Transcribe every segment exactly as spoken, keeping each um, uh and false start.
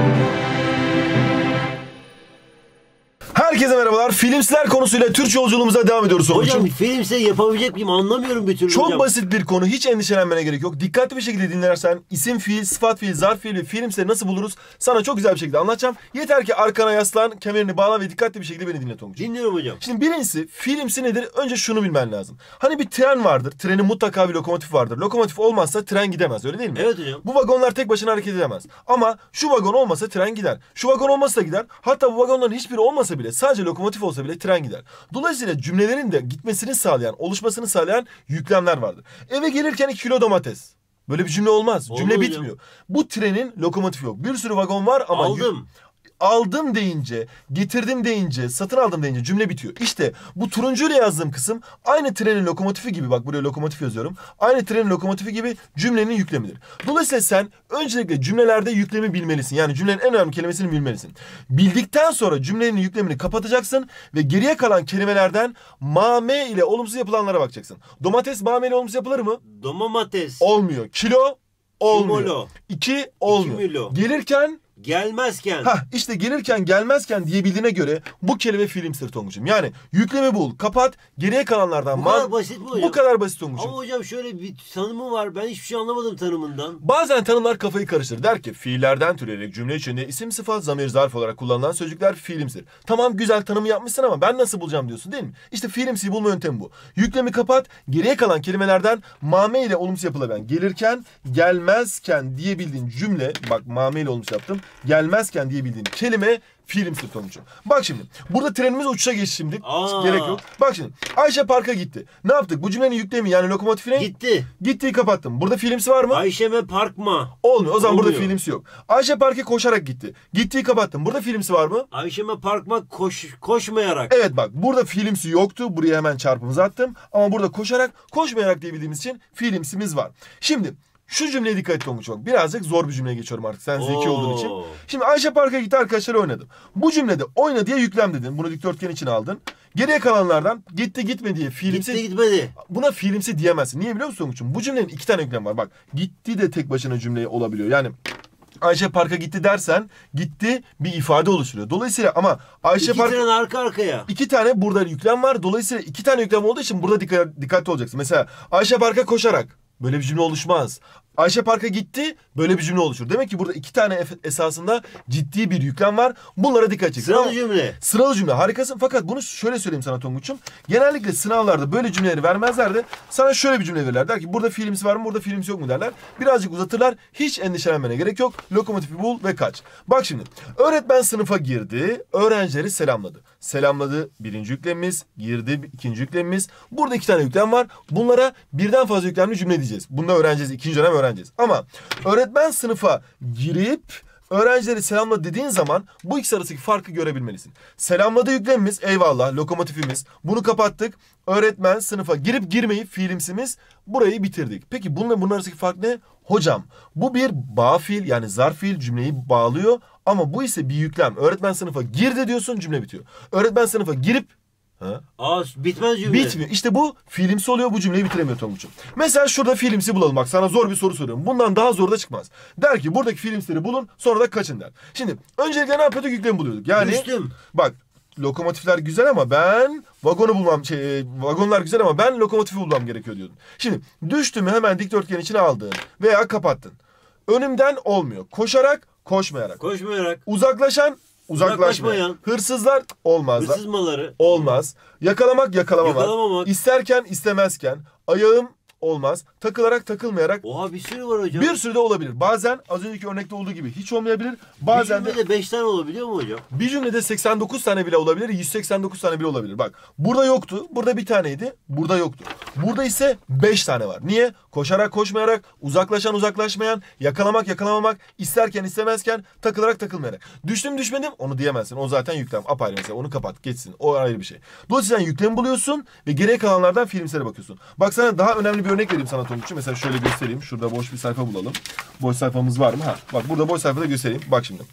Herkese merhabalar. Filmsler konusuyla Türkçe yolculuğumuza devam ediyoruz. Hocam filmse yapabilecek miyim anlamıyorum bir türlü. Çok hocam. basit bir konu. Hiç endişelenmene gerek yok. Dikkatli bir şekilde dinlersen isim fiil, sıfat fiil, zarf fiil ve filmse nasıl buluruz sana çok güzel bir şekilde anlatacağım. Yeter ki arkana yaslan, kemerini bağla ve dikkatli bir şekilde beni dinle Tonguç. Dinliyorum hocam. Şimdi birincisi filmsi nedir? Önce şunu bilmen lazım. Hani bir tren vardır. Trenin mutlaka bir lokomotif vardır. Lokomotif olmazsa tren gidemez. Öyle değil mi? Evet hocam. Bu vagonlar tek başına hareket edemez. Ama şu vagon olmasa tren gider. Şu vagon olmasa gider. Hatta bu vagonların hiçbiri olmasa bile sadece lokomotif olsa bile tren gider. Dolayısıyla cümlelerin de gitmesini sağlayan, oluşmasını sağlayan yüklemler vardır. Eve gelirken iki kilo domates. Böyle bir cümle olmaz. Olmaz cümle hocam. bitmiyor. Bu trenin lokomotifi yok. Bir sürü vagon var ama... Aldım. Aldım deyince, getirdim deyince, satın aldım deyince cümle bitiyor. İşte bu turuncuyla yazdığım kısım aynı trenin lokomotifi gibi, bak buraya lokomotif yazıyorum. Aynı trenin lokomotifi gibi cümlenin yüklemidir. Dolayısıyla sen öncelikle cümlelerde yüklemi bilmelisin. Yani cümlenin en önemli kelimesini bilmelisin. Bildikten sonra cümlenin yüklemini kapatacaksın ve geriye kalan kelimelerden ma-me ile olumsuz yapılanlara bakacaksın. Domates ma-me ile olumsuz yapılır mı? Domates. Olmuyor. Kilo olmuyor. Kimolo. İki olmuyor. İki milo. Gelirken Gelmezken. Ha işte gelirken gelmezken diyebildiğine göre bu kelime filmstir Tonguç'um. Yani yüklemi bul, kapat, geriye kalanlardan... Bu kadar basit mi hocam? Bu kadar basit Tonguç'um. Ama hocam şöyle bir tanımı var. Ben hiçbir şey anlamadım tanımından. Bazen tanımlar kafayı karıştırır. Der ki fiillerden türeyerek cümle içinde isim, sıfat, zamir, zarf olarak kullanılan sözcükler fiilimsir. Tamam güzel tanımı yapmışsın ama ben nasıl bulacağım diyorsun değil mi? İşte fiilimsi bulma yöntemi bu. Yüklemi kapat, geriye kalan kelimelerden mame ile olumsuz yapılabilen gelirken, gelmezken diyebildiğin cümle, bak mame ile olumsuz yaptım, gelmezken diyebildiğin kelime fiilimsir Tonguç'um. Bak şimdi burada trenimiz uçuşa geçti şimdi. Aa. Gerek yok. Bak şimdi Ayşe parka gitti. Ne yaptık? Bu cümlenin yüklemi yani lokomotifine Gitti. gittiği kapattım. Burada fiilimsi var mı? Ayşeme parkma. Olmuyor. O zaman Olmuyor. burada fiilimsi yok. Ayşe parka koşarak gitti. Gittiği kapattım. Burada fiilimsi var mı? Ayşeme parkma koş, koşmayarak. Evet bak burada fiilimsi yoktu. Buraya hemen çarpımızı attım. Ama burada koşarak, koşmayarak diyebildiğimiz için fiilimsimiz var. Şimdi şu cümleye dikkat et Tonguç bak. Birazcık zor bir cümleye geçiyorum artık sen zeki Oo. olduğun için. Şimdi Ayşe parka gitti arkadaşlar oynadı. Bu cümlede oyna diye yüklem dedin. Bunu dikdörtgen için aldın. Geriye kalanlardan gitti gitme diye fiilimsi... Gitti gitmedi. Buna fiilimsi diyemezsin. Niye biliyor musun Tonguç'um? Bu cümlenin iki tane yüklem var. Bak gitti de tek başına cümle olabiliyor. Yani Ayşe parka gitti dersen gitti bir ifade oluşturuyor. Dolayısıyla ama Ayşe İki parka... tren arka arkaya. İki tane burada yüklem var. Dolayısıyla iki tane yüklem olduğu için burada dikkat, dikkatli olacaksın. Mesela Ayşe parka koşarak. Böyle bir cümle oluşmaz. Ayşe parka gitti. Böyle bir cümle oluşur. Demek ki burada iki tane esasında ciddi bir yüklem var. Bunlara dikkat edeceksin. Sıralı Ama cümle. Sıralı cümle. Harikasın. Fakat bunu şöyle söyleyeyim sana Tonguç'um. Genellikle sınavlarda böyle cümleleri vermezler de sana şöyle bir cümle verirler. Der ki burada fiilimsi var mı? Burada fiilimsi yok mu derler. Birazcık uzatırlar. Hiç endişelenmene gerek yok. Lokomotifi bul ve kaç. Bak şimdi. Öğretmen sınıfa girdi. Öğrencileri selamladı. Selamladı. Birinci yüklemimiz. Girdi. ikinci yüklemimiz. Burada iki tane yüklem var. Bunlara birden fazla yüklemli cümle diyeceğiz. Bunda öğreneceğiz. İkinci dönem öğreneceğiz. Ama öğretmen sınıfa girip öğrencileri selamladı dediğin zaman bu ikisi arasındaki farkı görebilmelisin. Selamladı yüklemimiz eyvallah lokomotifimiz. Bunu kapattık. Öğretmen sınıfa girip girmeyip fiilimsimiz burayı bitirdik. Peki bununla bunun arasındaki fark ne? Hocam bu bir bağ fiil yani zarf fiil cümleyi bağlıyor ama bu ise bir yüklem. Öğretmen sınıfa girdi diyorsun cümle bitiyor. Öğretmen sınıfa girip Ha? Aa bitmez cümle. Bitmiyor. İşte bu fiilimsi oluyor bu cümleyi bitiremiyor Tonguç'um. Mesela şurada fiilimsi bulalım. Bak sana zor bir soru soruyorum. Bundan daha zor da çıkmaz. Der ki buradaki fiilimsileri bulun sonra da kaçın der. Şimdi öncelikle ne yapıyorduk? Yüklemi buluyorduk. Yani Düştüm. bak lokomotifler güzel ama ben vagonu bulmam şey vagonlar güzel ama ben lokomotifi bulmam gerekiyor diyordun. Şimdi düştümü hemen dikdörtgen içine aldın veya kapattın. Önümden olmuyor. Koşarak, koşmayarak. Koşmayarak. Uzaklaşan uzaklaşmayan. Uzaklaşmayan. Hırsızlar olmaz. Hırsız maları. Olmaz. Yakalamak yakalamamak. Yakalamamak. İsterken istemezken. Ayağım olmaz. Takılarak takılmayarak. Oha bir sürü var hocam. Bir sürü de olabilir. Bazen az önceki örnekte olduğu gibi hiç olmayabilir. Bazen bir de cümlede beş tane olabiliyor mu hocam? bir cümlede seksen dokuz tane bile olabilir. yüz seksen dokuz tane bile olabilir. Bak burada yoktu. Burada bir taneydi. Burada yoktu. Burada ise beş tane var. Niye? Koşarak koşmayarak, uzaklaşan uzaklaşmayan, yakalamak yakalamamak, isterken istemezken, takılarak takılmayarak. Düştüm düşmedim onu diyemezsin. O zaten yüklem. Apayrı mesela. Onu kapat geçsin. O ayrı bir şey. Dolayısıyla sen yüklemi buluyorsun ve geriye kalanlardan filmlere bakıyorsun. Bak sana daha önemli bir örnek vereyim sana Tonguç'um. Mesela şöyle göstereyim. Şurada boş bir sayfa bulalım. Boş sayfamız var mı? Ha. Bak burada boş sayfada göstereyim. Bak şimdi.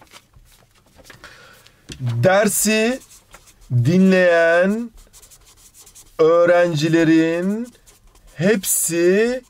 Dersi dinleyen öğrencilerin hepsi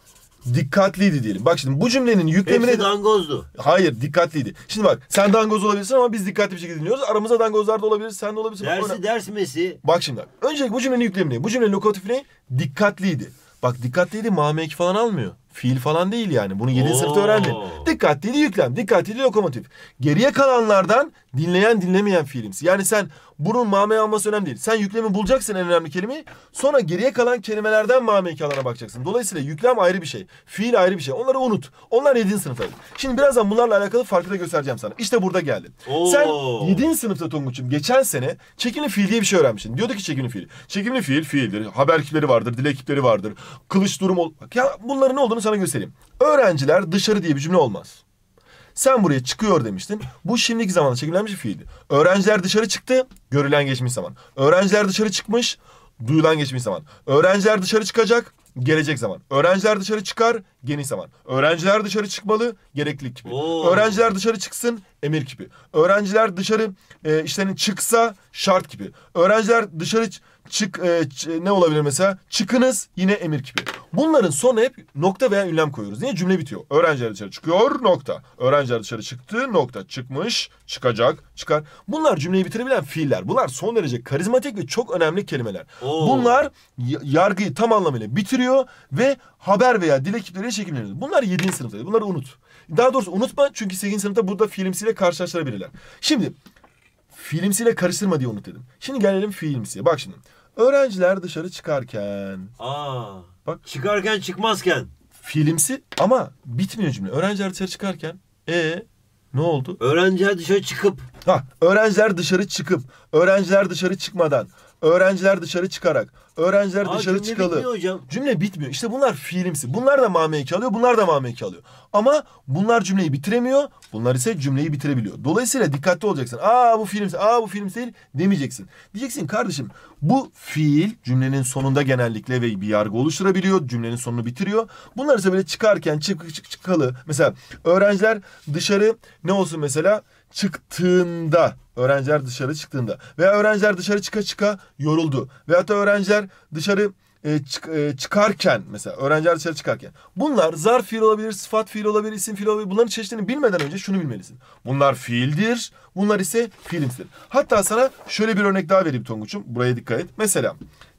Dikkatliydi diyelim. Bak şimdi bu cümlenin yüklemine... Hepsi dangozdu. Hayır, dikkatliydi. Şimdi bak, sen dangoz olabilirsin ama biz dikkatli bir şekilde dinliyoruz. Aramızda dangozlar da olabilir, sen de olabilirsin. Dersi Bak, ders mesi. bak şimdi bak. Öncelikle bu cümlenin yüklemi ne? Bu cümlenin lokatifi ne? Dikkatliydi. Bak, dikkatliydi mame eki falan almıyor. Fiil falan değil yani. Bunu yedinci Oo. sınıfta öğrendin. Dikkatliydi yüklem, dikkatliydi lokomotif. Geriye kalanlardan dinleyen dinlemeyen fiilimsi. Yani sen bunun mame alması önemli değil. Sen yüklemi bulacaksın, en önemli kelimeyi. Sonra geriye kalan kelimelerden mame eki alana bakacaksın. Dolayısıyla yüklem ayrı bir şey. Fiil ayrı bir şey. Onları unut. Onlar yedinci sınıftaydı. Şimdi birazdan bunlarla alakalı farkı da göstereceğim sana. İşte burada geldi. Oo. Sen yedinci sınıfta Tonguç'um geçen sene çekimli fiil diye bir şey öğrenmişsin. Diyordu ki çekimli fiil. Çekimli fiil fiildir. Haber ekipleri vardır, dil ekipleri vardır. Kılıç durum ol. Bak ya, bunların ne olduğunu sana göstereyim. Öğrenciler dışarı diye bir cümle olmaz. Sen buraya çıkıyor demiştin. Bu şimdiki zamanda çekimlenmiş bir fiildi. Öğrenciler dışarı çıktı, görülen geçmiş zaman. Öğrenciler dışarı çıkmış, duyulan geçmiş zaman. Öğrenciler dışarı çıkacak, gelecek zaman. Öğrenciler dışarı çıkar, geniş zaman. Öğrenciler dışarı çıkmalı, gereklilik kipi. Oo. Öğrenciler dışarı çıksın, emir kipi. Öğrenciler dışarı e, işlerin çıksa, şart kipi. Öğrenciler dışarı ç- çık e, ç- ne olabilir mesela? Çıkınız, yine emir kipi. Bunların sonuna hep nokta veya ünlem koyuyoruz. Niye? Cümle bitiyor. Öğrenciler dışarı çıkıyor, nokta. Öğrenciler dışarı çıktı, nokta. Çıkmış, çıkacak, çıkar. Bunlar cümleyi bitirebilen fiiller. Bunlar son derece karizmatik ve çok önemli kelimeler. Oo. Bunlar y- yargıyı tam anlamıyla bitiriyor ve haber veya dil ekipleriyle çekimleniyor. Bunlar yedinci sınıftaydı. Bunları unut. Daha doğrusu unutma, çünkü sekizinci sınıfta burada fiilimsiyle karşılaştırabilirler. Şimdi fiilimsiyle karıştırma diye unut dedim. Şimdi gelelim fiilimsiye. Bak şimdi. Öğrenciler dışarı çıkarken. Aa. Bak. Çıkarken çıkmazken. Fiilimsi ama bitmiyor cümle. Öğrenciler dışarı çıkarken. E ne oldu? Öğrenciler dışarı çıkıp. Ha, öğrenciler dışarı çıkıp, öğrenciler dışarı çıkmadan, öğrenciler dışarı çıkarak, öğrenciler Aa, dışarı cümle çıkalı. bitmiyor hocam. Cümle bitmiyor. İşte bunlar fiilimsi. Bunlar da mame eki alıyor, bunlar da mame eki alıyor. Ama bunlar cümleyi bitiremiyor, bunlar ise cümleyi bitirebiliyor. Dolayısıyla dikkatli olacaksın. Aa bu fiilimsi, aa bu fiilimsi değil demeyeceksin. Diyeceksin kardeşim, bu fiil cümlenin sonunda genellikle ve bir yargı oluşturabiliyor, cümlenin sonunu bitiriyor. Bunlar ise böyle çıkarken, çık, çık, çıkalı. Mesela öğrenciler dışarı ne olsun mesela? Çıktığında, öğrenciler dışarı çıktığında veya öğrenciler dışarı çıka çıka yoruldu veyahut da öğrenciler dışarı e, çık, e, çıkarken, mesela öğrenciler dışarı çıkarken, bunlar zarf fiil olabilir, sıfat fiil olabilir, isim fiil olabilir. Bunların çeşitlerini bilmeden önce şunu bilmelisin: bunlar fiildir, bunlar ise fiilimsidir. Hatta sana şöyle bir örnek daha vereyim Tonguç'um, buraya dikkat et. Mesela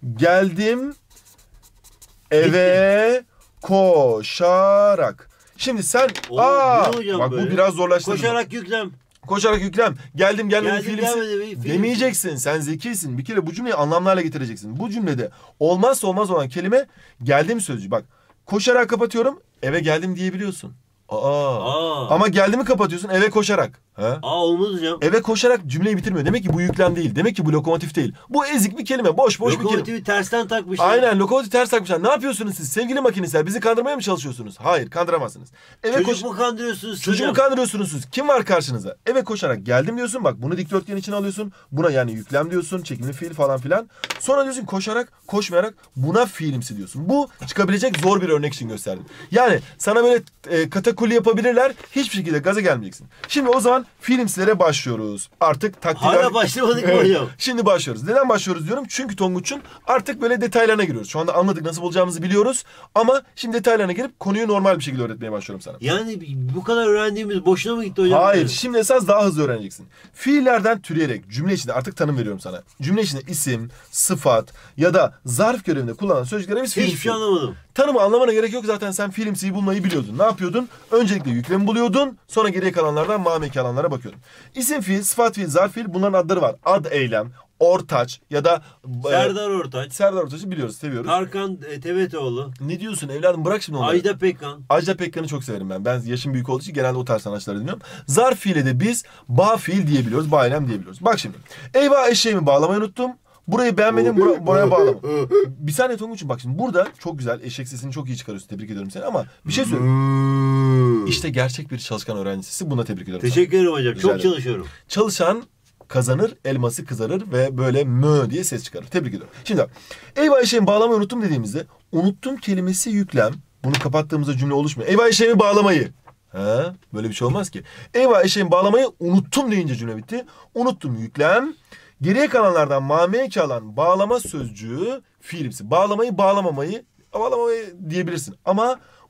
geldim eve koşarak. Şimdi sen Oo, aa bu ne hocam bak böyle? bu biraz zorlaştırdı. Koşarak yüklem. Koşarak yüklem. Geldim gelmedim Geldim, fiilimsi gelmedi, fiilimsi. demeyeceksin. Sen zekisin. Bir kere bu cümleyi anlamlarla getireceksin. Bu cümlede olmazsa olmaz olan kelime geldim sözcüğü. Bak, koşarak kapatıyorum, eve geldim diyebiliyorsun. Aa. Aa. Ama geldimi kapatıyorsun, eve koşarak. Ha? Aa, olmaz hocam. Eve koşarak cümleyi bitirmiyor. Demek ki bu yüklem değil. Demek ki bu lokomotif değil. Bu ezik bir kelime. Boş boş bir kelime. Lokomotivi tersten takmışlar. Aynen, lokomotif ters takmışlar. Ne yapıyorsunuz siz sevgili makinistler? Bizi kandırmaya mı çalışıyorsunuz? Hayır, kandıramazsınız. Eve Çocuk koş... mu kandırıyorsunuz Çocuğu mu hocam? kandırıyorsunuz siz? Kim var karşınıza? Eve koşarak geldim diyorsun. Bak, bunu dikdörtgen içine alıyorsun. Buna yani yüklem diyorsun. Çekimli fiil falan filan. Sonra diyorsun koşarak, koşmayarak, buna fiilimsi diyorsun. Bu çıkabilecek zor bir örnek için gösterdim. Yani sana böyle e, katakulli yapabilirler. Hiçbir şekilde gaza gelmeyeceksin. Şimdi o zaman fiilimsilere başlıyoruz. Artık taktikler... Hala başlamadık mı hocam? Şimdi başlıyoruz. Neden başlıyoruz diyorum? Çünkü Tonguç'un artık böyle detaylarına giriyoruz. Şu anda anladık, nasıl bulacağımızı biliyoruz. Ama şimdi detaylarına girip konuyu normal bir şekilde öğretmeye başlıyorum sana. Yani bu kadar öğrendiğimiz boşuna mı gitti hocam? Hayır. Şimdi esas daha hızlı öğreneceksin. Fiillerden türeyerek cümle içinde artık tanım veriyorum sana. Cümle içinde isim, sıfat ya da zarf görevinde kullanılan sözcüklere biz Hiçbir fiilimsi. şey anlamadım. Tanımı anlamana gerek yok, zaten sen fiilimsiyi bulmayı biliyordun. Ne yapıyordun? Öncelikle yüklemi buluyordun. Sonra geriye kalanlardan mameki alanlara bakıyordun. İsim fiil, sıfat fiil, zarf fiil, bunların adları var. Ad eylem, ortaç ya da... Serdar Ortaç. E, Serdar Ortaç'ı biliyoruz, seviyoruz. Tarkan e, Tevetoğlu. Ne diyorsun evladım, bırak şimdi onları. Ajda Pekkan. Ajda Pekkan'ı çok severim ben. Ben yaşım büyük olduğu için genelde o tarz sanatçıları dinliyorum. Zarf fiile de biz ba fiil diyebiliyoruz, ba eylem diyebiliyoruz. Bak şimdi. Eyvah eşeğimi bağlamayı unuttum. Burayı beğenmedim, bura, buraya bağlama. Bir saniye Tonguç'um, bak şimdi burada çok güzel, eşek sesini çok iyi çıkarıyorsun. Tebrik ediyorum seni ama bir şey söyleyeyim. İşte gerçek bir çalışkan öğrencisi. Buna tebrik ediyorum. Teşekkür ederim hocam. Rica Çok ederim. çalışıyorum. Çalışan kazanır, elması kızarır ve böyle mö diye ses çıkarır. Tebrik ediyorum. Şimdi bak, eyvah eşeğimi bağlamayı unuttum dediğimizde unuttum kelimesi yüklem. Bunu kapattığımızda cümle oluşmuyor. Eyvah eşeğimi bağlamayı. Ha, böyle bir şey olmaz ki. Eyvah eşeğimi bağlamayı unuttum deyince cümle bitti. Unuttum yüklem. Geriye kalanlardan mameye alan bağlama sözcüğü fiilimsi. Bağlamayı, bağlamamayı, bağlamamayı diyebilirsin. Ama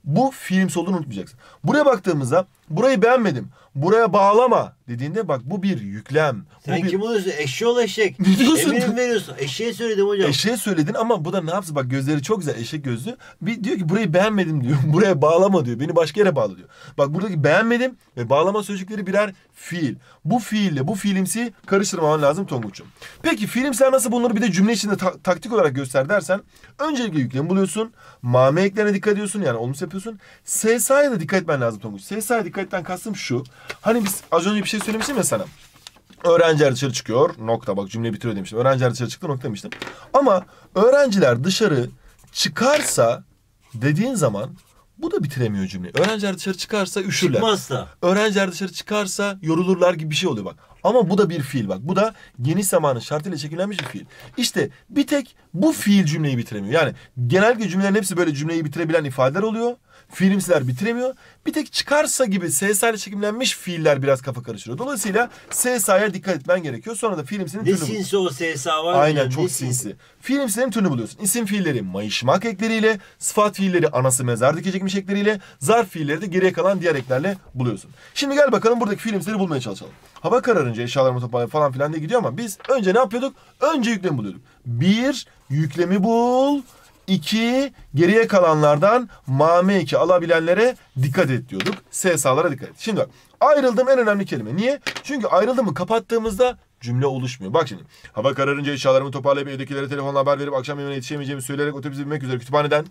bu fiilimsi olduğunu unutmayacaksın. Buraya baktığımızda burayı beğenmedim, buraya bağlama dediğinde bak bu bir yüklem. Sen bu bir... kim oluyorsun? Eşşoğlu eşek. Ne diyorsun? Eminim veriyorsun. Eşeğe söyledim hocam. Eşeğe söyledin ama bu da ne yapsın? Bak gözleri çok güzel, eşek gözlü. Bir diyor ki burayı beğenmedim diyor. Buraya bağlama diyor. Beni başka yere bağla diyor. Bak buradaki beğenmedim ve bağlama sözcükleri birer fiil. Bu fiille bu fiilimsi karıştırmaman lazım Tonguç'um. Peki fiilimsiler nasıl bulunur? Bir de cümle içinde ta- taktik olarak göster dersen öncelikle yüklemi buluyorsun. Mame eklerine dikkat ediyorsun. Yani olumsuz yapıyorsun. S S A'ya da dikkat etmen lazım Tonguç. S S A'ya dikkat etmen kastım şu. Hani biz az önce bir şey söylemiştim ya sana. Öğrenciler dışarı çıkıyor. Nokta. Bak cümleyi bitiriyor demiştim. Öğrenciler dışarı çıktı nokta demiştim. Ama öğrenciler dışarı çıkarsa dediğin zaman bu da bitiremiyor cümleyi. Öğrenciler dışarı çıkarsa üşürler. Çıkmazsa. Öğrenciler dışarı çıkarsa yorulurlar gibi bir şey oluyor bak. Ama bu da bir fiil bak. Bu da geniş zamanın şartıyla şekillenmiş bir fiil. İşte bir tek bu fiil cümleyi bitiremiyor. Yani genellikle cümlelerin hepsi böyle cümleyi bitirebilen ifadeler oluyor. Fiilimsiler bitiremiyor. Bir tek çıkarsa gibi S S A ile çekimlenmiş fiiller biraz kafa karıştırıyor. Dolayısıyla S S A'ya dikkat etmen gerekiyor. Sonra da fiilimsinin Ne türünü bul. sinsi o S S A var. Aynen hocam, çok ne sinsi. Fiilimsilerin türünü buluyorsun. İsim fiilleri mayışmak ekleriyle, sıfat fiilleri anası mezar dikecekmiş ekleriyle, zarf fiilleri de geriye kalan diğer eklerle buluyorsun. Şimdi gel bakalım buradaki fiilimsileri bulmaya çalışalım. Hava kararınca eşyalarımı toparlayıp falan filan diye gidiyor ama biz önce ne yapıyorduk? Önce yüklemi buluyorduk. Bir, yüklemi bul. İki, geriye kalanlardan mame eki alabilenlere dikkat et diyorduk. S S A'lara dikkat et. Şimdi bak ayrıldım en önemli kelime. Niye? Çünkü ayrıldımı kapattığımızda cümle oluşmuyor. Bak şimdi. Hava kararınca eşyalarımı toparlayıp evdekilere telefonla haber verip akşam yemeğine yetişemeyeceğimi söyleyerek otobüse binmek üzere kütüphaneden.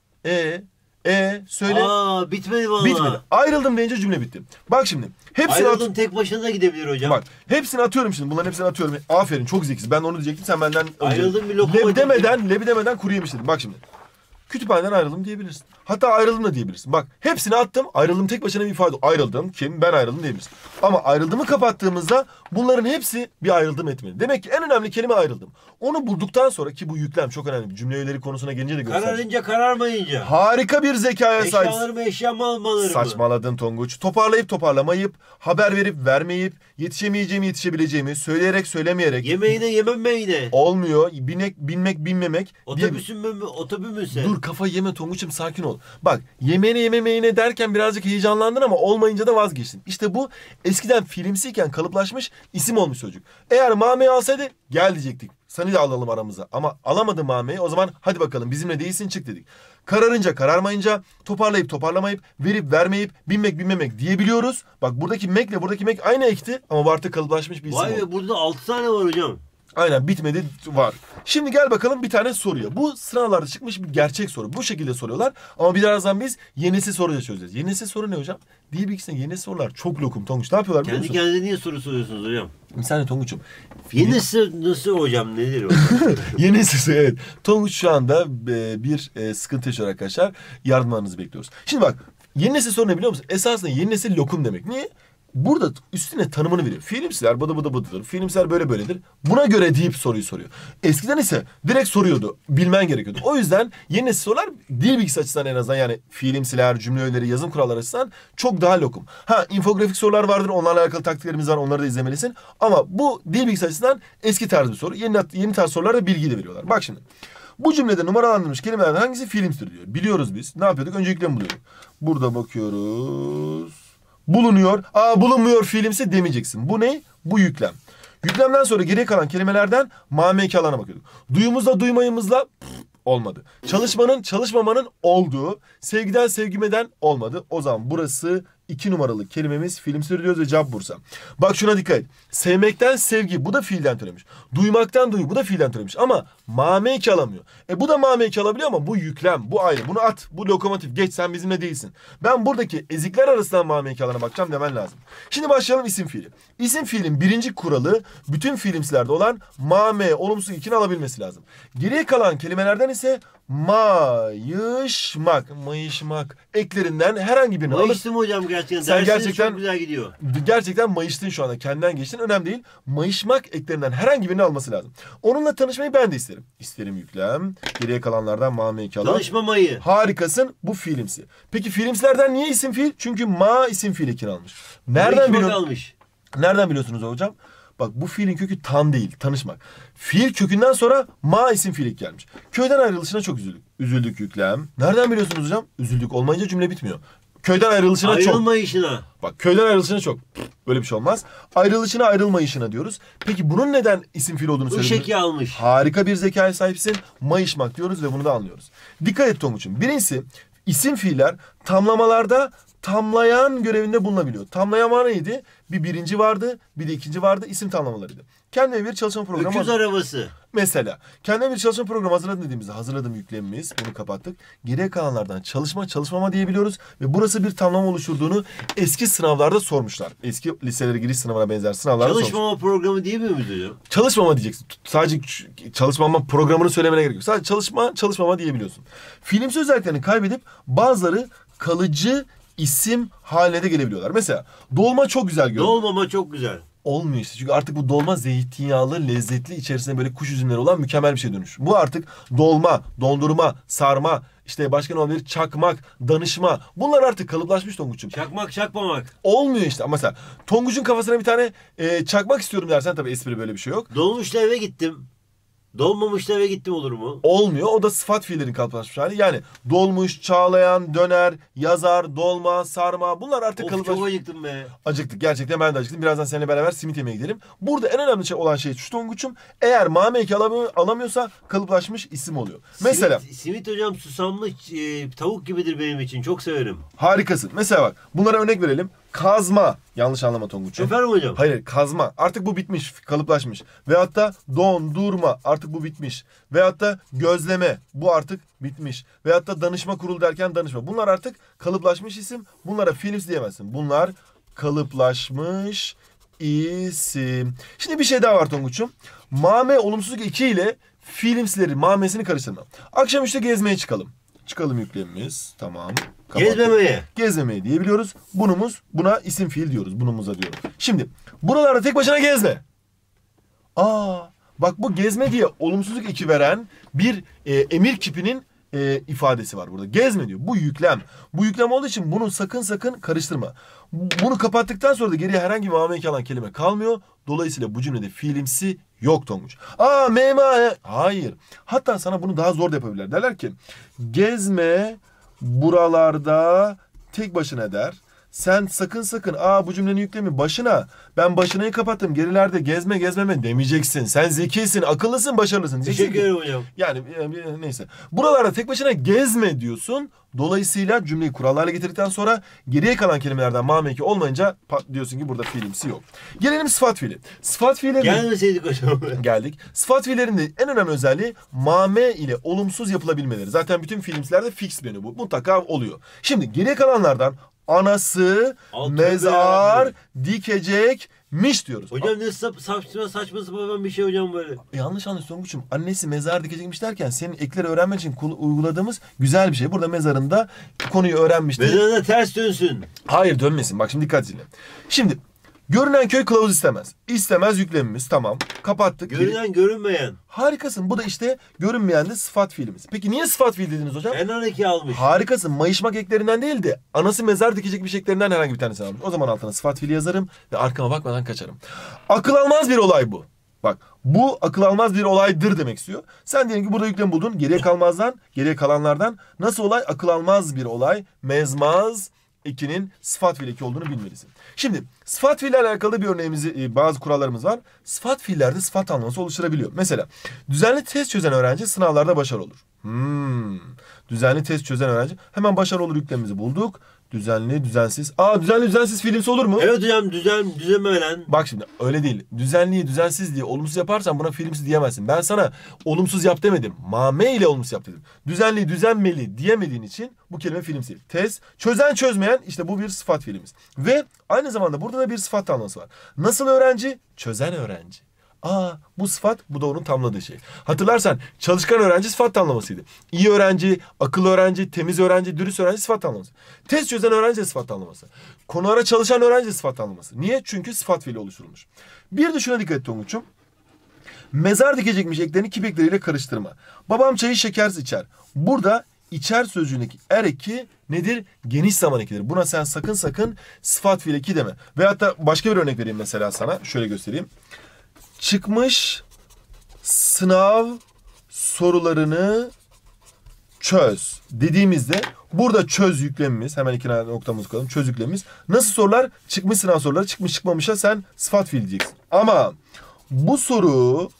E e söyle. Aa bitmedi vallahi. Bitmedi. Ayrıldım deyince cümle bitti. Bak şimdi. Hepsini at- Ayrıldın tek başına da gidebilir hocam. Bak hepsini atıyorum şimdi. Bunların hepsini atıyorum. Aferin çok zekisin. Ben onu diyecektim. Sen benden önce. Ayrıldım bir lokomotif. Lebi demeden, lebi demeden kuru yemiş dedim. Bak şimdi. Kütüphaneden ayrıldım diyebilirsin. Hatta ayrıldım da diyebilirsin. Bak hepsini attım. Ayrıldım tek başına bir ifade. Ayrıldım. Kim? Ben ayrıldım diyebilirsin. Ama ayrıldımı kapattığımızda bunların hepsi bir ayrıldım etmeli. Demek ki en önemli kelime ayrıldım. Onu bulduktan sonra ki bu yüklem çok önemli. Cümle öğeleri konusuna gelince de göstereceğim. Kararınca kararmayınca. Harika bir zekaya sahip. Eşyalarımı eşyamı almaları mı? Saçmaladın Tonguç. Toparlayıp toparlamayıp, haber verip vermeyip, yetişemeyeceğimi yetişebileceğimi, söyleyerek söylemeyerek. Yemeğine yememeğine. Olmuyor. Binek, binmek, binmemek. Otobüsün mü otobüsün. Dur kafayı yeme Tonguç'um sakin ol. Bak yemeğine yememeğine derken birazcık heyecanlandın ama olmayınca da vazgeçtin. İşte bu eskiden filmsiyken kalıplaşmış isim olmuş çocuk. Eğer Mame'yi alsaydı gel diyecektik. Seni de alalım aramıza. Ama alamadı Mame'yi o zaman hadi bakalım bizimle değilsin çık dedik. Kararınca kararmayınca toparlayıp toparlamayıp verip vermeyip binmek binmemek diyebiliyoruz. Bak buradaki mekle buradaki mek aynı ekti ama bu artık kalıplaşmış bir isim Vay oldu. be burada altı tane var hocam. Aynen bitmedi var. Şimdi gel bakalım bir tane soruya. Bu sınavlarda çıkmış bir gerçek soru. Bu şekilde soruyorlar. Ama birazdan biz yenisi soruyu çözeceğiz. Yenisi soru ne hocam? Dil bilgisine yeni sorular çok lokum Tonguç. Ne yapıyorlar biliyor Kendi musun? kendinize niye soru soruyorsunuz hocam? Bir saniye Tonguç'um. Yenisi nasıl hocam nedir o? Yenisi evet. Tonguç şu anda e, bir e, sıkıntı yaşıyor arkadaşlar. Yardımlarınızı bekliyoruz. Şimdi bak yeni nesil soru ne biliyor musun? Esasında yeni nesil lokum demek. Niye? Burada üstüne tanımını veriyor. Filmsiler bıdı bıdı bıdıdır. Filmsiler böyle böyledir. Buna göre deyip soruyu soruyor. Eskiden ise direkt soruyordu. Bilmen gerekiyordu. O yüzden yeni nesil sorular dil bilgisi açısından en azından yani fiilimsiler, cümle öğeleri, yazım kuralları açısından çok daha lokum. Ha infografik sorular vardır. Onlarla alakalı taktiklerimiz var. Onları da izlemelisin. Ama bu dil bilgisi açısından eski tarz bir soru. Yeni, yeni tarz sorularda bilgi de veriyorlar. Bak şimdi. Bu cümlede numaralandırılmış kelimelerden hangisi fiilimsidir diyor. Biliyoruz biz. Ne yapıyorduk? Önce yüklemi buluyorduk. Burada bakıyoruz. Bulunuyor. Aa bulunmuyor fiilimsi demeyeceksin. Bu ne? Bu yüklem. Yüklemden sonra geriye kalan kelimelerden mameki alana bakıyorduk. Duyumuzla duymayımızla pff, olmadı. Çalışmanın çalışmamanın olduğu, sevgiden sevgimeden olmadı. O zaman burası iki numaralı kelimemiz fiilimsidir diyoruz ve cevap Bursa. Bak şuna dikkat et. Sevmekten sevgi bu da fiilden türemiş. Duymaktan duyu bu da fiilden türemiş. Ama mameki alamıyor. E bu da mameki alabiliyor ama bu yüklem. Bu ayrı. Bunu at. Bu lokomotif. Geç sen bizimle değilsin. Ben buradaki ezikler arasından mameki alana bakacağım demen lazım. Şimdi başlayalım isim fiili. İsim fiilin birinci kuralı bütün fiilimsilerde olan mame olumsuz ikini alabilmesi lazım. Geriye kalan kelimelerden ise mayışmak, mayışmak eklerinden herhangi birini alır. Mayıştım hocam gerçekten. Sen Dersiniz gerçekten çok güzel gidiyor. Gerçekten mayıştın şu anda. Kendinden geçtin. Önemli değil. Mayışmak eklerinden herhangi birini alması lazım. Onunla tanışmayı ben de isterim. İsterim yüklem. Geriye kalanlardan ma meki alan. Tanışma mayı. Harikasın. Bu fiilimsi. Peki fiilimsilerden niye isim fiil? Çünkü ma isim fiil ekini almış. Nereden Mayışmak biliyorsun? almış. Nereden biliyorsunuz hocam? Bak bu fiilin kökü tan değil, tanışmak. Fiil kökünden sonra ma isim fiil gelmiş. Köyden ayrılışına çok üzüldük. Üzüldük yüklem. Nereden biliyorsunuz hocam? Üzüldük olmayınca cümle bitmiyor. Köyden ayrılışına çok. Ayrılmayışına. Bak köyden ayrılışına çok. Böyle bir şey olmaz. Ayrılışına ayrılmayışına diyoruz. Peki bunun neden isim fiil olduğunu söylüyoruz? Işeki almış. Harika bir zekaya sahipsin. Mayışmak diyoruz ve bunu da anlıyoruz. Dikkat et Tonguç'um. Birincisi isim fiiller tamlamalarda tamlayan görevinde bulunabiliyor. Tamlayan neydi? Bir birinci vardı, bir de ikinci vardı. İsim tamlamalarıydı. Kendine bir çalışma programı... Öküz arabası. Mesela kendine bir çalışma programı hazırladım dediğimizde hazırladığım yüklemimiz, bunu kapattık. Geriye kalanlardan çalışma, çalışmama diyebiliyoruz. Ve burası bir tamlama oluşturduğunu eski sınavlarda sormuşlar. Eski liselere giriş sınavına benzer sınavlarda sormuşlar. Çalışmama programı diyemiyor muyuz hocam? Çalışmama diyeceksin. Sadece çalışmama programını söylemene gerek yok. Sadece çalışma, çalışmama diyebiliyorsun. Filmsi özelliklerini kaybedip bazıları kalıcı isim haline de gelebiliyorlar. Mesela dolma çok güzel görünüyor. Dolmama çok güzel. Olmuyor işte. Çünkü artık bu dolma zeytinyağlı, lezzetli, içerisinde böyle kuş üzümleri olan mükemmel bir şey dönüş. Bu artık dolma, dondurma, sarma, işte başka ne olabilir? Çakmak, danışma. Bunlar artık kalıplaşmış Tonguç'um. Çakmak çakmamak. Olmuyor işte. Ama mesela Tonguç'un kafasına bir tane e, çakmak istiyorum dersen tabii espri böyle bir şey yok. Dolmuşla eve gittim. Dolmamışla eve gittim olur mu? Olmuyor. O da sıfat fiillerin kalıplaşmış hali. Yani dolmuş, çağlayan, döner, yazar, dolma, sarma. Bunlar artık Of kalıplaşmış. çok acıktım be. Acıktık. Gerçekten ben de acıktım. Birazdan seninle beraber simit yemeye gidelim. Burada en önemli şey olan şey şu Tonguç'um. Eğer mame eki alamıyor, alamıyorsa kalıplaşmış isim oluyor. Mesela. Simit, simit hocam susamlı e, tavuk gibidir benim için. Çok severim. Harikasın. Mesela bak. Bunlara örnek verelim. Kazma. Yanlış anlama Tonguç'um. Efendim hocam? Hayır, kazma. Artık bu bitmiş, kalıplaşmış. Veyahut da dondurma. Artık bu bitmiş. Veyahut da gözleme. Bu artık bitmiş. Veyahut da danışma kurulu derken danışma. Bunlar artık kalıplaşmış isim. Bunlara fiilimsi diyemezsin. Bunlar kalıplaşmış isim. Şimdi bir şey daha var Tonguç'um. Mame olumsuzluk iki ile fiilimsileri, mamesini karıştırma. Akşam üçte gezmeye çıkalım. Çıkalım yüklemimiz. Tamam. Kapattık. Gezmemeye. Gezmemeyi diyebiliyoruz. Bunumuz buna isim fiil diyoruz. Bunumuza diyorum. Şimdi buralarda tek başına gezme. Aa, bak bu gezme diye olumsuzluk iki veren bir e, emir kipinin e, ifadesi var burada. Gezme diyor. Bu yüklem. Bu yüklem olduğu için bunu sakın sakın karıştırma. Bunu kapattıktan sonra da geriye herhangi bir mame eki alan kelime kalmıyor. Dolayısıyla bu cümlede fiilimsi yok Tonguç. Aa mema. Hayır. Hatta sana bunu daha zor da yapabilirler. Derler ki gezme buralarda tek başına der. Sen sakın sakın aa bu cümlenin yüklemi başına. Ben başınayı kapattım. Gerilerde gezme gezmeme demeyeceksin. Sen zekisin, akıllısın, başarılısın. Teşekkür ederim hocam. Yani e, neyse. Buralarda tek başına gezme diyorsun. Dolayısıyla cümleyi kurallarla getirdikten sonra geriye kalan kelimelerden mame eki olmayınca pat diyorsun ki burada fiilimsi yok. Gelelim sıfat fiili. Sıfat fiilleri... Gelmeseydik hocam. Geldik. Sıfat fiillerin de en önemli özelliği mame ile olumsuz yapılabilmeleri. Zaten bütün fiilimsilerde fix dönüyor bu. Mutlaka oluyor. Şimdi geriye kalanlardan anası Altı mezar bir dikecekmiş diyoruz. Hocam ne sap, saçma saçma sapan bir şey hocam böyle. E, yanlış anlıyorsun Tonguç'um. Annesi mezar dikecekmiş derken senin ekleri öğrenmen için kul- uyguladığımız güzel bir şey. Burada mezarında konuyu öğrenmişti. Mezarına ters dönsün. Hayır dönmesin. Bak şimdi dikkat dinle. Şimdi görünen köy kılavuz istemez. İstemez yüklemimiz. Tamam. Kapattık. Görünen görünmeyen. Harikasın. Bu da işte görünmeyen de sıfat fiilimiz. Peki niye sıfat fiil dediniz hocam? Enan eki almış. Harikasın. Mayışmak eklerinden değil de anası mezar dikecek bir şey eklerinden herhangi bir tanesini almış. O zaman altına sıfat fiili yazarım ve arkama bakmadan kaçarım. Akıl almaz bir olay bu. Bak bu akıl almaz bir olaydır demek istiyor. Sen diyelim ki burada yüklem buldun. Geriye kalmazdan, geriye kalanlardan nasıl olay? Akıl almaz bir olay. Mezmaz ikinin sıfat fiil eki olduğunu bilmelisin. Şimdi sıfat fiille alakalı bir örneğimizi, bazı kurallarımız var. Sıfat fiillerde sıfat tanımlaması oluşturabiliyor. Mesela düzenli test çözen öğrenci sınavlarda başarılı olur. Hmm. Düzenli test çözen öğrenci. Hemen başarılı olur yüklemimizi bulduk. Düzenli, düzensiz. Aa düzenli, düzensiz fiilimsi olur mu? Evet hocam düzen düzenmeden. Bak şimdi öyle değil. Düzenliyi düzensiz diye olumsuz yaparsan buna fiilimsi diyemezsin. Ben sana olumsuz yap demedim. Mame ile olumsuz yap dedim. Düzenliyi düzenmeli diyemediğin için bu kelime fiilimsi. Tez, çözen çözmeyen işte bu bir sıfat fiilimiz. Ve aynı zamanda burada da bir sıfat tanımlaması var. Nasıl öğrenci? Çözen öğrenci. Aa bu sıfat bu da onun tamladığı şey. Hatırlarsan çalışkan öğrenci sıfat tamlamasıydı. İyi öğrenci, akıllı öğrenci, temiz öğrenci, dürüst öğrenci sıfat tamlaması. Test çözen öğrenci sıfat tamlaması. Konulara çalışan öğrenci sıfat tamlaması. Niye? Çünkü sıfat fiili oluşturulmuş. Bir de şuna dikkat et Tonguç'um. Mezar dikecekmiş eklerini kip ekleriyle karıştırma. Babam çayı şekersiz içer. Burada içer sözcüğündeki er eki nedir? Geniş zaman ekidir. Buna sen sakın sakın sıfat fiil eki deme. Veyahut da başka bir örnek vereyim mesela sana. Şöyle göstereyim. çıkmış sınav sorularını çöz dediğimizde burada çöz yüklemimiz, hemen iki noktamızı koyalım, çöz yüklemimiz. Nasıl sorular? Çıkmış sınav soruları, çıkmış çıkmamışa sen sıfat fiil diyeceksin. Ama bu soru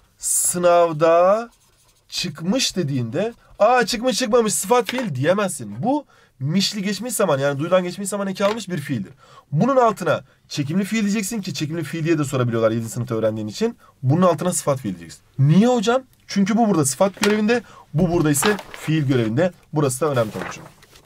sınavda çıkmış dediğinde aa çıkmış çıkmamış sıfat fiil diyemezsin. Bu mişli geçmiş zaman, yani duyulan geçmiş zaman eki almış bir fiildir. Bunun altına çekimli fiil diyeceksin ki çekimli fiil diye de sorabiliyorlar yedinci sınıfta öğrendiğin için. Bunun altına sıfat fiil diyeceksin. Niye hocam? Çünkü bu burada sıfat görevinde, bu burada ise fiil görevinde. Burası da önemli sonucu.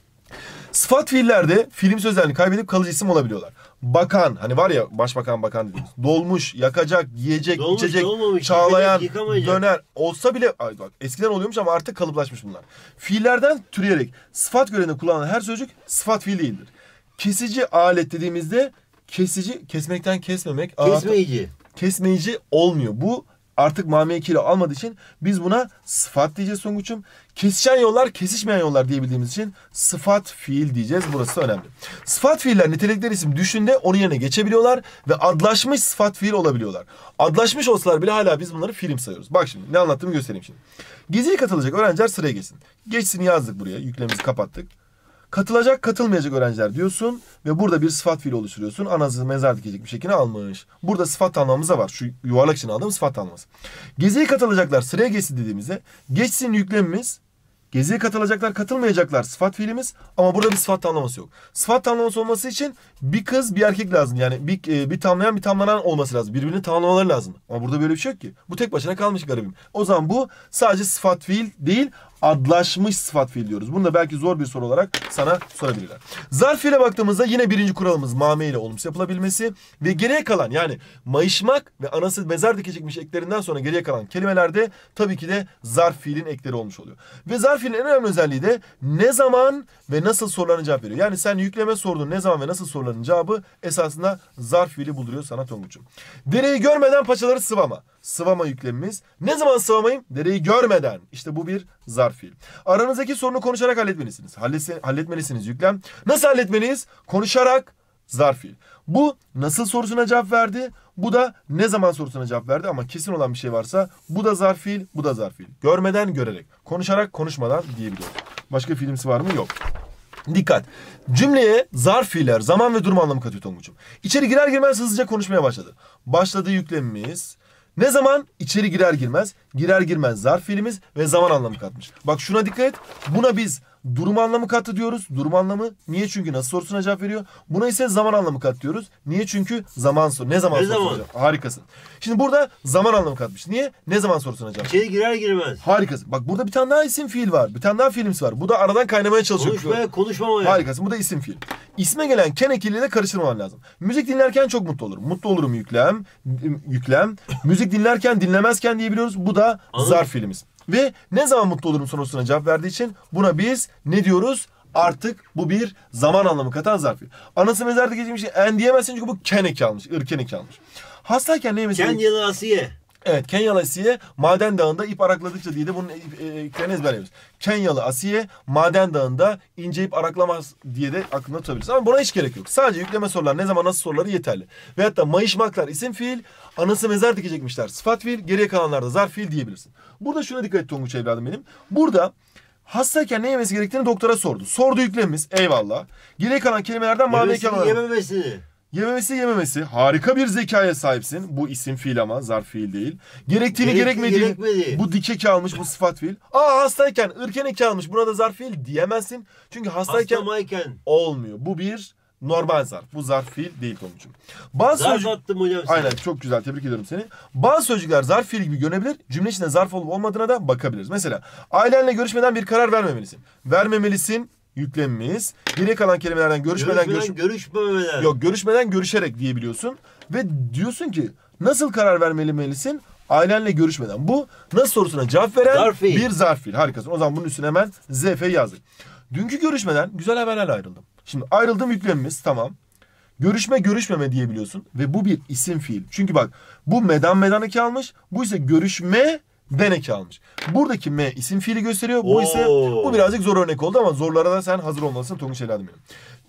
Sıfat fiillerde fiilim özelliğini kaybedip kalıcı isim olabiliyorlar. Bakan, hani var ya başbakan bakan dediğimiz. Dolmuş, yakacak, yiyecek, Dolmuş, içecek, dolmamış, çağlayan, yıkamayacak. döner olsa bile ay bak, eskiden oluyormuş ama artık kalıplaşmış bunlar. Fiillerden türeyerek sıfat görevinde kullanılan her sözcük sıfat fiil değildir. Kesici alet dediğimizde kesici, kesmekten kesmemek. Kesmeyici. Kesmeyici olmuyor. Bu artık mame ekiyle almadığı için biz buna sıfat diyeceğiz Tonguç'um. Kesişen yollar, kesişmeyen yollar diyebildiğimiz için sıfat fiil diyeceğiz. Burası da önemli. Sıfat fiiller nitelikler isim düşünde onun yerine geçebiliyorlar ve adlaşmış sıfat fiil olabiliyorlar. Adlaşmış olsalar bile hala biz bunları fiilim sayıyoruz. Bak şimdi ne anlattığımı göstereyim şimdi. Geziye katılacak öğrenciler sıraya geçsin. Geçsin yazdık buraya. Yüklemimizi kapattık. Katılacak, katılmayacak öğrenciler diyorsun ve burada bir sıfat fiili oluşturuyorsun. Anası mezar dikecek bir şekilde almış. Burada sıfat tanımlamamız da var. Şu yuvarlak için aldığım sıfat tanımlaması. Geziye katılacaklar sıraya geçsin dediğimizde geçsin yüklemimiz. Geziye katılacaklar, katılmayacaklar sıfat fiilimiz ama burada bir sıfat tamlaması yok. Sıfat tamlaması olması için bir kız bir erkek lazım. Yani bir, e, bir tamlayan bir tamlanan olması lazım. Birbirini tamlamaları lazım. Ama burada böyle bir şey yok ki. Bu tek başına kalmış garibim. O zaman bu sadece sıfat fiil değil, adlaşmış sıfat fiil diyoruz. Bunu da belki zor bir soru olarak sana sorabilirler. Zarf fiile baktığımızda yine birinci kuralımız mame ile olumsuz yapılabilmesi ve geriye kalan, yani mayışmak ve anası mezar dikecekmiş eklerinden sonra geriye kalan kelimelerde tabii ki de zarf fiilin ekleri olmuş oluyor. Ve zarf fiilin en önemli özelliği de ne zaman ve nasıl sorularına cevap veriyor. Yani sen yükleme sordun, ne zaman ve nasıl soruların cevabı esasında zarf fiili bulduruyor sana Tonguç'um. Dereyi görmeden paçaları sıvama. Sıvama yüklemimiz. Ne zaman sıvamayayım? Dereyi görmeden. İşte bu bir zarf fiil. Aranızdaki sorunu konuşarak halletmelisiniz. Halletse, halletmelisiniz yüklem. Nasıl halletmeliyiz? Konuşarak zarf fiil. Bu nasıl sorusuna cevap verdi. Bu da ne zaman sorusuna cevap verdi ama kesin olan bir şey varsa bu da zarf fiil, bu da zarf fiil. Görmeden görerek. Konuşarak konuşmadan diyebiliyoruz. Başka fiilimsi var mı? Yok. Dikkat. Cümleye zarf fiiller zaman ve durum anlamı katıyor Tonguç'um. İçeri girer girmez hızlıca konuşmaya başladı. Başladı yüklemimiz. Ne zaman? İçeri girer girmez. Girer girmez zarf fiilimiz ve zaman anlamı katmış. Bak şuna dikkat et. Buna biz durum anlamı kattı diyoruz. Durum anlamı. Niye? Çünkü nasıl sorusuna cevap veriyor. Buna ise zaman anlamı kat diyoruz. Niye? Çünkü zaman soru. Ne zaman Ne sorusuna zaman? cevap. Harikasın. Şimdi burada zaman anlamı katmış. Niye? Ne zaman sorusuna cevap. İçeri girer girmez. Harikasın. Bak burada bir tane daha isim fiil var. Bir tane daha fiilimiz var. Bu da aradan kaynamaya çalışıyor. Konuşmaya, konuşmamaya. Harikasın. Bu da isim fiil. İsme gelen ken ekiyle de karıştırmaman lazım. Müzik dinlerken çok mutlu olurum. Mutlu olurum yüklem. Yüklem. Müzik dinlerken dinlemezken diyebiliyoruz. Bu da Anladım. zarf fiilimiz. Ve ne zaman mutlu olurum sorusuna cevap verdiği için buna biz ne diyoruz? Artık bu bir zaman anlamı katan zarf fiil. Anası mezarda geçirmiş en diyemezsin çünkü bu ken eki almış. Ir eki almış. Hastayken ne yemesi? Kenyalı Asiye. Evet, Kenyalı Asiye maden dağında ip arakladıkça diye de bunun eklerini ezberliyoruz. Kenyalı Asiye maden dağında ince ip araklamaz diye de aklında tutabilirsin. Ama buna hiç gerek yok. Sadece yükleme sorular, ne zaman nasıl soruları yeterli. Veyahut da mayışmaklar isim fiil, anası mezar dikecekmişler sıfat fiil, geriye kalanlarda zarf fiil diyebilirsin. Burada şuna dikkat et Tonguç evladım benim. Burada hastayken ne yemesi gerektiğini doktora sordu. Sordu yüklemimiz, eyvallah. Geriye kalan kelimelerden mavi eki Yemesini alalım. yememesini. Yememesi yememesi. Harika bir zekaya sahipsin. Bu isim fiil ama zarf fiil değil. Gerektiğini Gerekli, gerekmediğini. gerekmedi. Bu dik eki almış, bu sıfat fiil. Aa hastayken ırken eki almış. Buna da zarf fiil diyemezsin. Çünkü hastayken Hastamayken. olmuyor. Bu bir normal zarf. Bu zarf fiil değil Tonguç'um. Bazı Zarf sözcük... attım hocam size. Aynen, çok güzel, tebrik ediyorum seni. Bazı sözcükler zarf fiil gibi görünebilir. Cümle içinde zarf olup olmadığına da bakabiliriz. Mesela ailenle görüşmeden bir karar vermemelisin. Vermemelisin yüklemimiz. Geriye kalan kelimelerden görüşmeden, Görüşmeden, görüş... görüşmemeden. Yok, görüşmeden görüşerek diyebiliyorsun. Ve diyorsun ki nasıl karar vermelisin? Ailenle görüşmeden. Bu nasıl sorusuna cevap veren Zarf fiil. bir zarf fiil. Harikasın. O zaman bunun üstüne hemen Z F yazdık. Dünkü görüşmeden güzel haberlerle ayrıldım. Şimdi ayrıldım yüklemimiz tamam. Görüşme görüşmeme diyebiliyorsun. Ve bu bir isim fiil. Çünkü bak bu medan medan eki almış. Bu ise görüşme den eki almış. Buradaki me isim fiili gösteriyor. Bu ise Oo. bu birazcık zor örnek oldu ama zorlara da sen hazır olmalısın Tonguç evladım benim.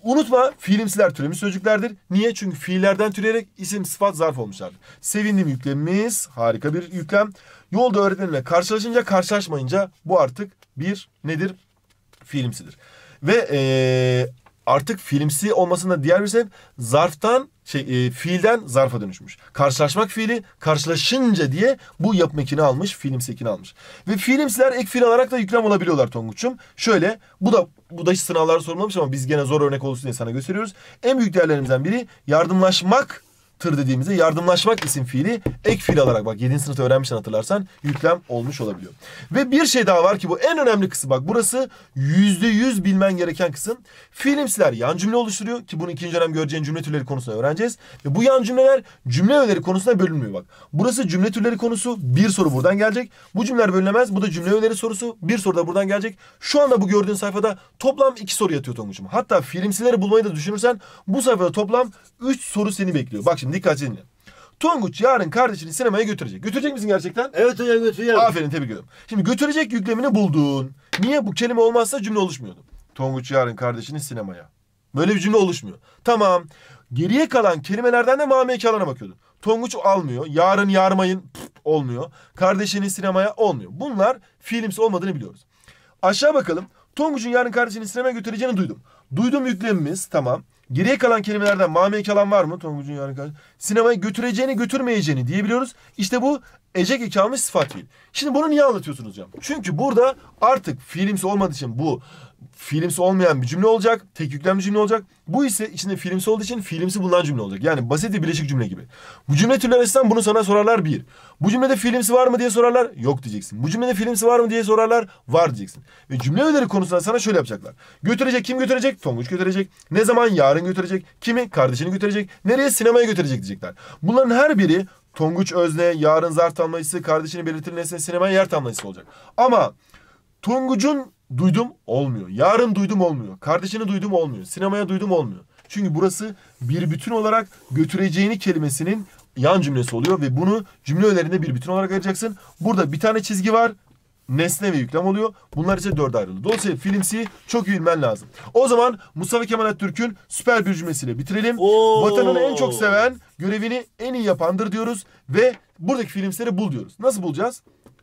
Unutma, fiilimsiler türemiş sözcüklerdir. Niye? Çünkü fiillerden türeyerek isim, sıfat, zarf olmuşlardır. Sevindim yüklemimiz harika bir yüklem. Yolda öğretmenimle karşılaşınca, karşılaşmayınca bu artık bir nedir? Fiilimsidir. Ve ee, artık fiilimsi olmasında diğer bir sebep zarftan şey e, fiilden zarfa dönüşmüş. Karşılaşmak fiili karşılaşınca diye bu yapım ekini almış, fiilimsi ekini almış. Ve fiilimsiler ek fiil alarak da yüklem olabiliyorlar Tonguç'um. Şöyle bu da bu da hiç sınavlarda sorulmamış ama biz gene zor örnek olsun diye sana gösteriyoruz. En büyük değerlerimizden biri yardımlaşmak tır dediğimizde yardımlaşmak isim fiili ek fiil alarak bak yedinci sınıfta öğrenmişsin hatırlarsan yüklem olmuş olabiliyor. Ve bir şey daha var ki bu en önemli kısım bak burası yüzde yüz bilmen gereken kısım. Fiilimsiler yan cümle oluşturuyor ki bunu ikinci dönem göreceğin cümle türleri konusunda öğreneceğiz. Ve bu yan cümleler cümle öğeleri konusunda bölünmüyor bak. Burası cümle türleri konusu bir soru buradan gelecek. Bu cümleler bölünemez bu da cümle öğeleri sorusu bir soru da buradan gelecek. Şu anda bu gördüğün sayfada toplam iki soru yatıyor Tonguç'um. Hatta fiilimsileri bulmayı da düşünürsen bu sayfada toplam üç soru seni bekliyor. Bak şimdi dikkatli dinle. Tonguç yarın kardeşini sinemaya götürecek. Götürecek misin gerçekten? Evet hocam götürüyorum. Aferin tebrik ediyorum. Şimdi götürecek yüklemini buldun. Niye bu kelime olmazsa cümle oluşmuyordu? Tonguç yarın kardeşini sinemaya. Böyle bir cümle oluşmuyor. Tamam. Geriye kalan kelimelerden de mame eki alana bakıyordun. Tonguç almıyor. Yarın yarmayın pf, olmuyor. Kardeşini sinemaya olmuyor. Bunlar fiilimsi olmadığını biliyoruz. Aşağı bakalım. Tonguç'un yarın kardeşini sinemaya götüreceğini duydum. Duydum yüklemimiz tamam. Geriye kalan kelimelerden mame eki alan var mı? Tonguç'un yarın kardeşini sinemaya götüreceğini götürmeyeceğini diyebiliyoruz. İşte bu ecek eki almış sıfat fiil. Şimdi bunu niye anlatıyorsunuz hocam? Çünkü burada artık fiilimsi olmadığı için bu fiilimsi olmayan bir cümle olacak. Tek yüklemli cümle olacak. Bu ise içinde fiilimsi olduğu için fiilimsi bulunan cümle olacak. Yani basit bir bileşik cümle gibi. Bu cümle türleri açısından bunu sana sorarlar bir. Bu cümlede fiilimsi var mı diye sorarlar. Yok diyeceksin. Bu cümlede fiilimsi var mı diye sorarlar. Var diyeceksin. Ve cümle öğeleri konusunda sana şöyle yapacaklar. Götürecek kim götürecek? Tonguç götürecek. Ne zaman? Yarın götürecek. Kimi? Kardeşini götürecek. Nereye? Sinemaya götürecek diyecekler. Bunların her biri Tonguç özne, yarın zarf tamlayıcısı, kardeşini belirtilen nesne sinemaya yer tamlayıcısı olacak. Ama Tonguç'un duydum olmuyor. Yarın duydum olmuyor. Kardeşini duydum olmuyor. Sinemaya duydum olmuyor. Çünkü burası bir bütün olarak götüreceğini kelimesinin yan cümlesi oluyor ve bunu cümle öğelerinde bir bütün olarak ayıracaksın. Burada bir tane çizgi var. Nesne ve yüklem oluyor. Bunlar ise dörde ayrılıyor. Dolayısıyla fiilimsiyi çok iyi bilmen lazım. O zaman Mustafa Kemal Atatürk'ün süper bir cümlesiyle bitirelim. Oo. Vatanını en çok seven, görevini en iyi yapandır diyoruz ve buradaki fiilimsileri bul diyoruz. Nasıl bulacağız?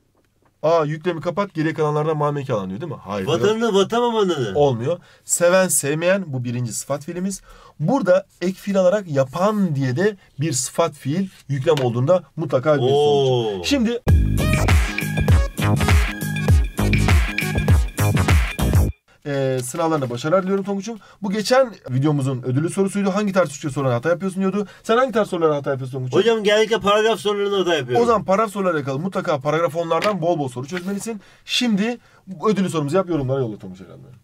Aa yüklemi kapat geriye kalanlardan mame eki alanıyor değil mi? Hayır. Vatanını vatamamanını. Olmuyor. Seven sevmeyen bu birinci sıfat fiilimiz. Burada ek fiil alarak yapan diye de bir sıfat fiil yüklem olduğunda mutlaka bilirsin. Oo. Şimdi Ee, sınavlarına başarılar diliyorum Tonguç'um. Bu geçen videomuzun ödüllü sorusuydu. Hangi tarz Türkçe sorularına hata yapıyorsun diyordu. Sen hangi tarz sorulara hata yapıyorsun Tonguç'um? Hocam genellikle paragraf sorularını hata yapıyorum. O zaman paragraf sorularla yakalı mutlaka paragraf onlardan bol bol soru çözmelisin. Şimdi ödüllü sorumuzu yap yorumlara yolla Tonguç herhalde.